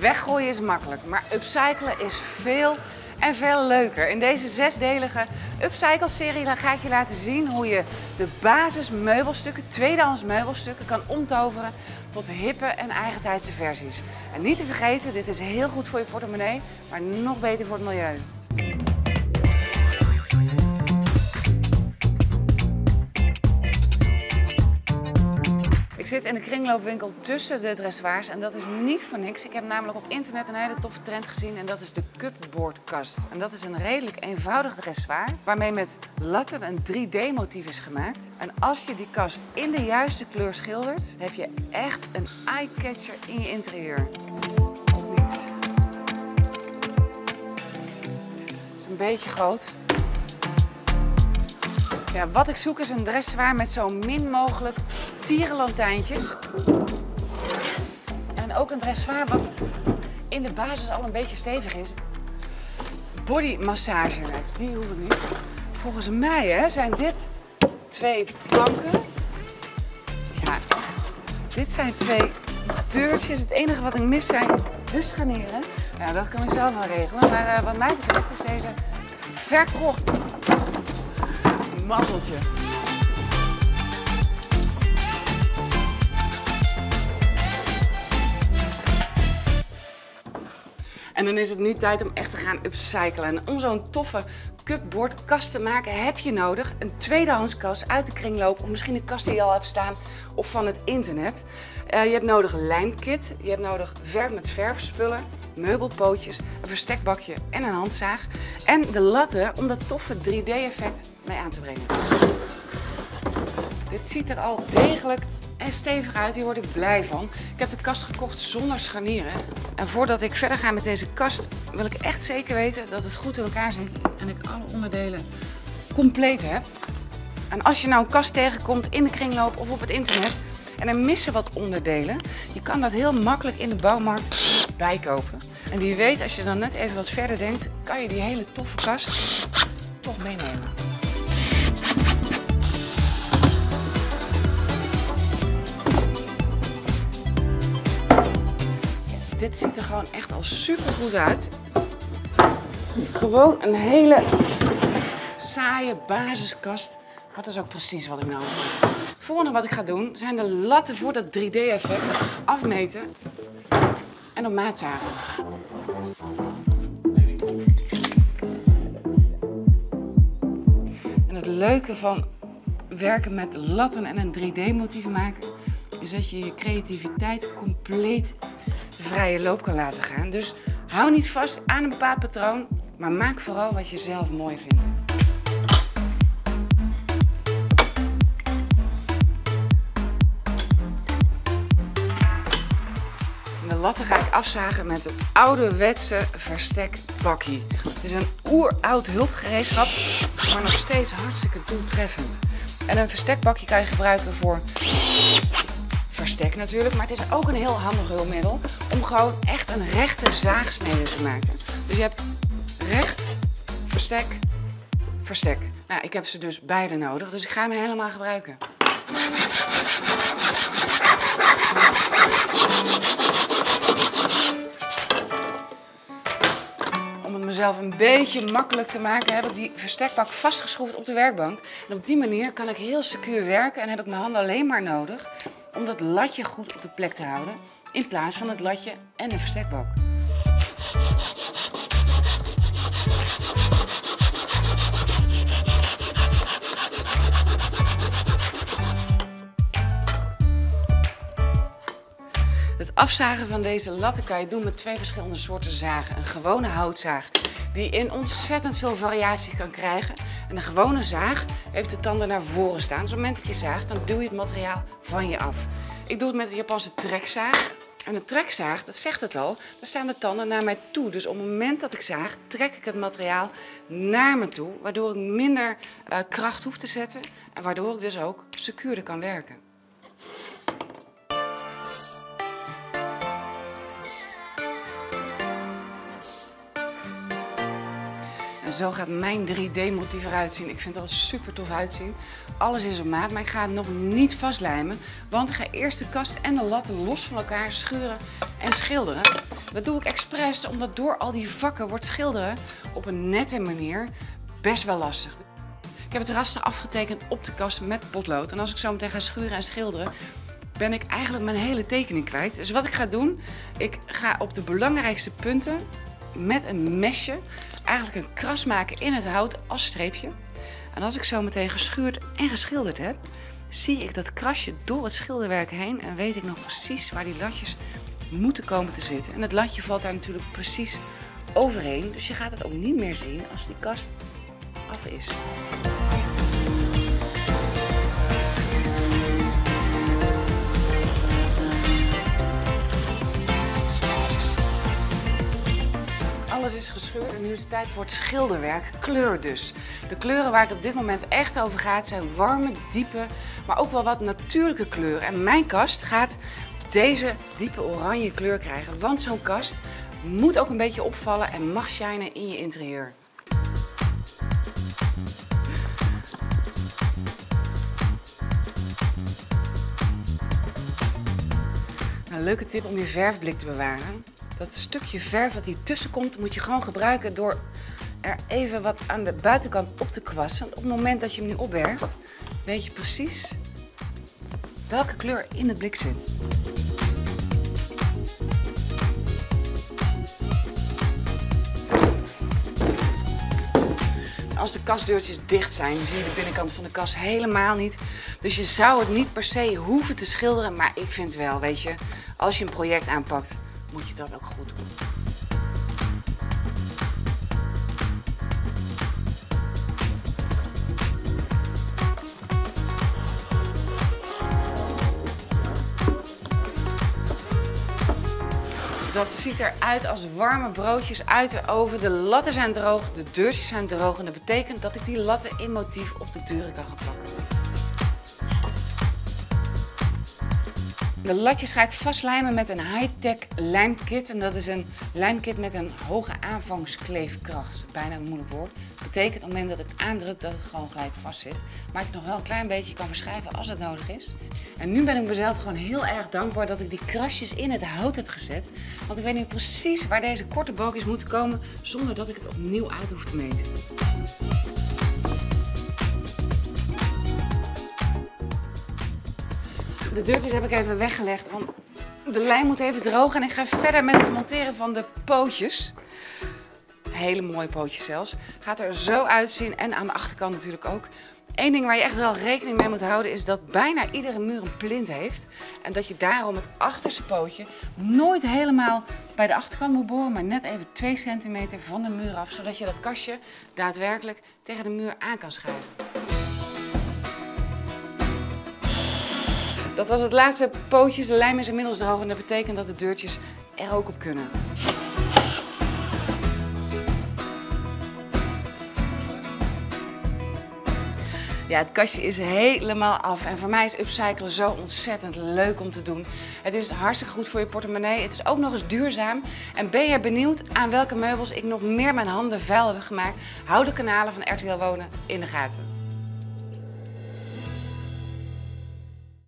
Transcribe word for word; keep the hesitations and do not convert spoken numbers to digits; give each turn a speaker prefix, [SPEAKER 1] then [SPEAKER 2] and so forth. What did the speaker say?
[SPEAKER 1] Weggooien is makkelijk, maar upcyclen is veel en veel leuker. In deze zesdelige Upcycle-serie ga ik je laten zien hoe je de basismeubelstukken, tweedehands meubelstukken, kan omtoveren tot hippe en eigentijdse versies. En niet te vergeten, dit is heel goed voor je portemonnee, maar nog beter voor het milieu. Ik zit in de kringloopwinkel tussen de dressoirs en dat is niet voor niks. Ik heb namelijk op internet een hele toffe trend gezien en dat is de cupboardkast. En dat is een redelijk eenvoudig dressoir waarmee met latten een drie D motief is gemaakt. En als je die kast in de juiste kleur schildert, heb je echt een eye-catcher in je interieur. Of niet? Het is een beetje groot. Ja, wat ik zoek is een dressoir met zo min mogelijk tierenlantijntjes. En ook een dressoir wat in de basis al een beetje stevig is. Bodymassage, die hoef ik niet. Volgens mij hè, zijn dit twee planken. Ja, dit zijn twee deurtjes. Het enige wat ik mis zijn de scharnieren. Ja, dat kan ik zelf wel regelen. Maar uh, wat mij betreft is deze verkocht. Mazzeltje. En dan is het nu tijd om echt te gaan upcyclen. En om zo'n toffe cupboardkast te maken heb je nodig een tweedehands kast uit de kringloop. Of misschien een kast die je al hebt staan of van het internet. Uh, je hebt nodig een lijmkit, je hebt nodig verf met verfspullen, meubelpootjes, een verstekbakje en een handzaag. En de latten om dat toffe drie D effect mee aan te brengen. Dit ziet er al degelijk en stevig uit, hier word ik blij van. Ik heb de kast gekocht zonder scharnieren. En voordat ik verder ga met deze kast wil ik echt zeker weten dat het goed in elkaar zit en ik alle onderdelen compleet heb. En als je nou een kast tegenkomt in de kringloop of op het internet en er missen wat onderdelen, je kan dat heel makkelijk in de bouwmarkt bijkopen. En wie weet, als je dan net even wat verder denkt, kan je die hele toffe kast toch meenemen. Dit ziet er gewoon echt al super goed uit. Gewoon een hele saaie basiskast. Dat is ook precies wat ik nodig heb. Het volgende wat ik ga doen zijn de latten voor dat drie D effect afmeten en op maat zagen. En het leuke van werken met latten en een drie D motief maken is dat je je creativiteit compleet de vrije loop kan laten gaan. Dus hou niet vast aan een bepaald patroon, maar maak vooral wat je zelf mooi vindt. En de latten ga ik afzagen met een ouderwetse verstekbakkie. Het is een oeroud hulpgereedschap, maar nog steeds hartstikke doeltreffend. En een verstekbakje kan je gebruiken voor verstek natuurlijk, maar het is ook een heel handig hulpmiddel om gewoon echt een rechte zaagsnede te maken. Dus je hebt recht, verstek, verstek. Nou, ik heb ze dus beide nodig, dus ik ga hem helemaal gebruiken. Om het mezelf een beetje makkelijk te maken heb ik die verstekbak vastgeschroefd op de werkbank. En op die manier kan ik heel secuur werken en heb ik mijn handen alleen maar nodig om dat latje goed op de plek te houden, in plaats van het latje en de verstekbak. Het afzagen van deze latten kan je doen met twee verschillende soorten zagen. Een gewone houtzaag die in ontzettend veel variatie kan krijgen. En een gewone zaag heeft de tanden naar voren staan. Dus op het moment dat je zaagt, dan duw je het materiaal van je af. Ik doe het met de Japanse trekzaag. En een trekzaag, dat zegt het al, daar staan de tanden naar mij toe. Dus op het moment dat ik zaag, trek ik het materiaal naar me toe. Waardoor ik minder uh, kracht hoef te zetten. En waardoor ik dus ook secuurder kan werken. En zo gaat mijn drie D motief eruit zien. Ik vind het al super tof uitzien. Alles is op maat, maar ik ga het nog niet vastlijmen. Want ik ga eerst de kast en de latten los van elkaar schuren en schilderen. Dat doe ik expres, omdat door al die vakken wordt schilderen op een nette manier best wel lastig. Ik heb het raster afgetekend op de kast met potlood. En als ik zo meteen ga schuren en schilderen, ben ik eigenlijk mijn hele tekening kwijt. Dus wat ik ga doen, ik ga op de belangrijkste punten met een mesje eigenlijk een kras maken in het hout als streepje. En als ik zo meteen geschuurd en geschilderd heb, zie ik dat krasje door het schilderwerk heen en weet ik nog precies waar die latjes moeten komen te zitten. En het latje valt daar natuurlijk precies overheen, dus je gaat het ook niet meer zien als die kast af is. Alles is gescheurd en nu is het tijd voor het schilderwerk, kleur dus. De kleuren waar het op dit moment echt over gaat zijn warme, diepe, maar ook wel wat natuurlijke kleuren. En mijn kast gaat deze diepe oranje kleur krijgen, want zo'n kast moet ook een beetje opvallen en mag shinen in je interieur. Een leuke tip om je verfblik te bewaren. Dat stukje verf wat hier tussen komt, moet je gewoon gebruiken door er even wat aan de buitenkant op te kwassen. Want op het moment dat je hem nu opbergt, weet je precies welke kleur in de blik zit. Als de kastdeurtjes dicht zijn, zie je de binnenkant van de kast helemaal niet. Dus je zou het niet per se hoeven te schilderen, maar ik vind wel, weet je, als je een project aanpakt, moet je dat ook goed doen. Dat ziet eruit als warme broodjes uit de oven. De latten zijn droog, de deurtjes zijn droog en dat betekent dat ik die latten in motief op de deuren kan gaan plakken. De latjes ga ik vastlijmen met een high-tech lijmkit. En dat is een lijmkit met een hoge aanvangskleefkracht. Bijna een moeilijk woord. Dat betekent op het moment dat ik aandruk dat het gewoon gelijk vast zit. Maar ik nog wel een klein beetje kan verschuiven als het nodig is. En nu ben ik mezelf gewoon heel erg dankbaar dat ik die krasjes in het hout heb gezet. Want ik weet nu precies waar deze korte balkjes moeten komen zonder dat ik het opnieuw uit hoef te meten. De deurtjes heb ik even weggelegd, want de lijm moet even drogen en ik ga verder met het monteren van de pootjes. Hele mooie pootjes zelfs. Gaat er zo uitzien en aan de achterkant natuurlijk ook. Eén ding waar je echt wel rekening mee moet houden is dat bijna iedere muur een plint heeft. En dat je daarom het achterste pootje nooit helemaal bij de achterkant moet boren, maar net even twee centimeter van de muur af. Zodat je dat kastje daadwerkelijk tegen de muur aan kan schuiven. Dat was het laatste pootje. De lijm is inmiddels droog en dat betekent dat de deurtjes er ook op kunnen. Ja, het kastje is helemaal af en voor mij is upcyclen zo ontzettend leuk om te doen. Het is hartstikke goed voor je portemonnee, het is ook nog eens duurzaam. En ben je benieuwd aan welke meubels ik nog meer mijn handen vuil heb gemaakt? Hou de kanalen van R T L Wonen in de gaten.